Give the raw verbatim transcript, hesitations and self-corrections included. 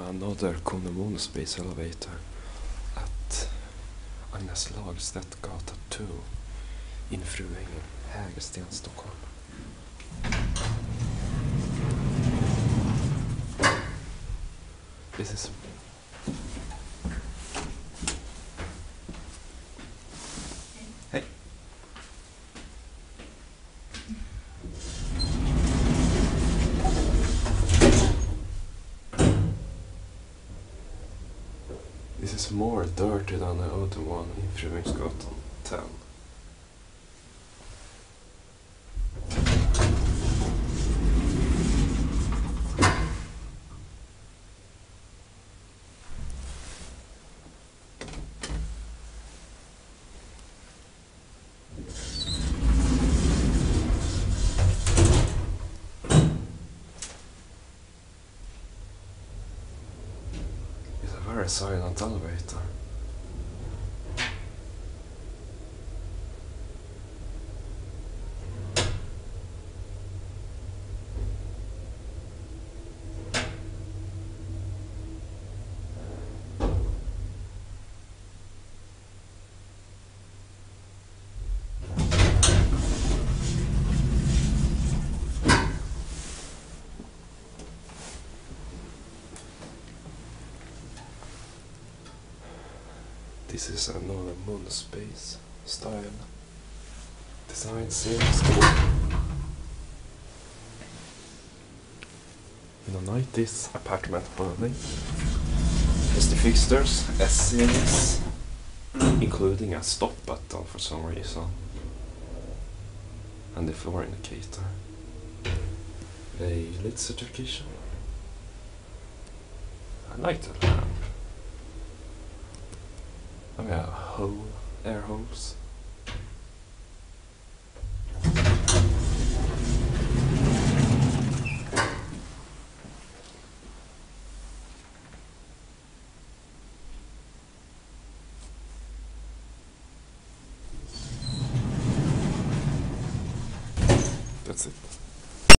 another KONE space elevator at Agnes Lagerstedts gata two in Agnes, Stockholm. This is Hey. This is more dirty than the other one in Agnes gata ten. Very silent elevator. This is another moon space style design series. In a nineties apartment building is the fixtures S series, including a stop button for some reason, and the floor indicator, a lit certification, a night lamp. Oh yeah, hole, air holes. That's it.